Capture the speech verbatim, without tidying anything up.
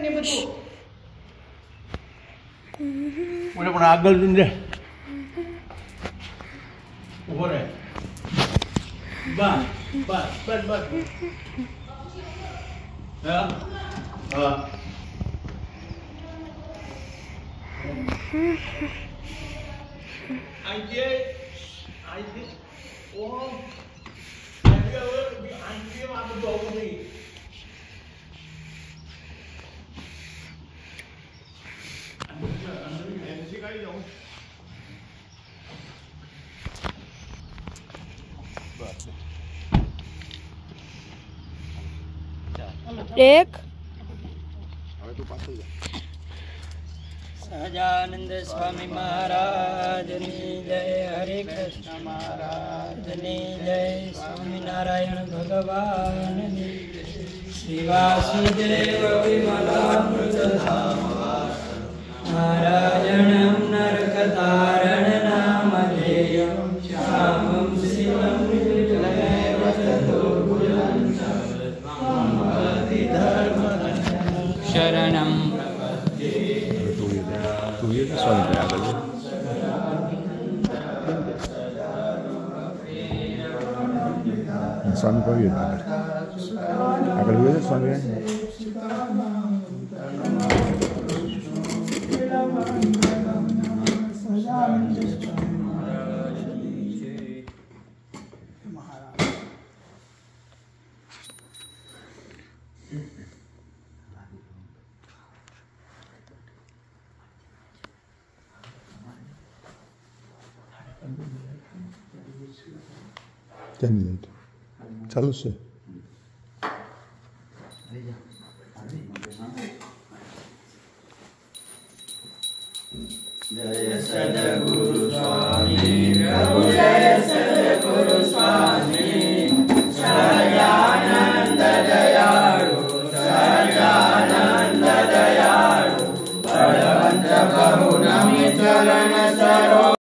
ને બધું મને પણ આગળ જઈને ઉભો રહે બસ બસ બસ બસ હા હા I did. I did. Oh. I feel I feel I'm a dog with me. एक સહજાનંદ સ્વામી મહારાજની જય, હરે કૃષ્ણ મહારાજની જય, સ્વામિનારાયણ ભગવાનની જય. શ્રી વાસુદેવ વિમલામૃતધામ નારાયણં નરકતારણ નામધેયં શ્યામં શિવં વિજ્ઞેવ ચતુર્ભુજં શરણં स्वामी पे आगल स्वामी पर भी आगल आगल हुए स्वामी ten minutes. चालू से जय सद्गुरु स्वामी प्रभु जय